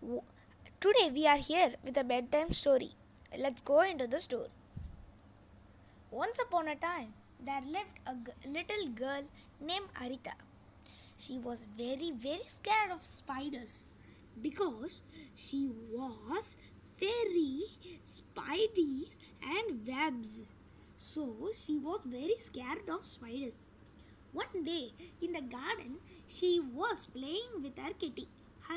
W- Today we are here with a bedtime story. Let's go into the story. Once upon a time, there lived a little girl named Arita. She was very scared of spiders because she was very spidey and webs. So she was very scared of spiders. One day in the garden, she was playing with her kitty,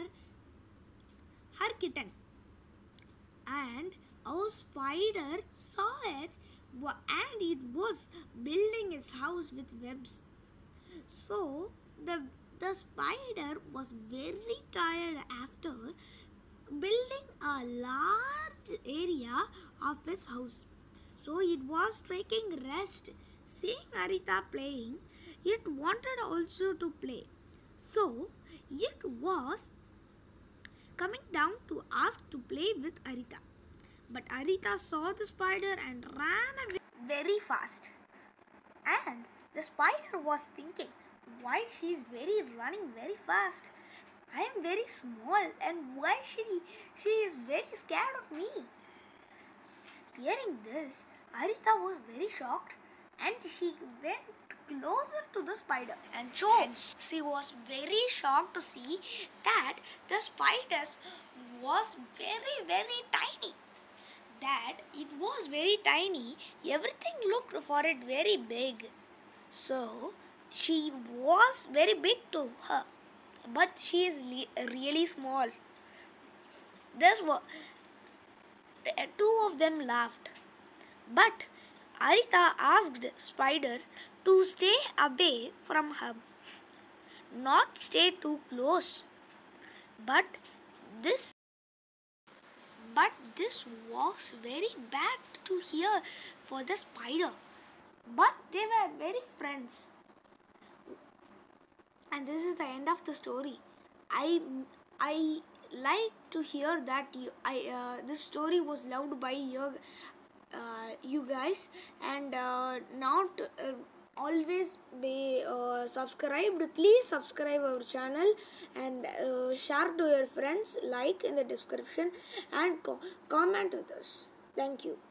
her kitten, and a spider saw it and it was building its house with webs. So the spider was very tired after building a large area of its house. So it was taking rest. Seeing Arita playing, it wanted also to play. So it was coming down to ask to play with Arita. But Arita saw the spider and ran away very fast. And the spider was thinking, why she is running very fast? I am very small and why she is very scared of me? Hearing this, Arita was very shocked and she went closer to the spider. And she was very shocked to see that the spider was very tiny. That it was very tiny, everything looked for it very big. So she was very big to her, but she is really small. This was two of them laughed, but Arita asked Spider to stay away from her, not stay too close. But this but this was very bad to hear for the spider. But they were very friends. And this is the end of the story. I like to hear that this story was loved by you guys, and not always be subscribed. Please subscribe our channel and share to your friends, like in the description, and comment with us. Thank you.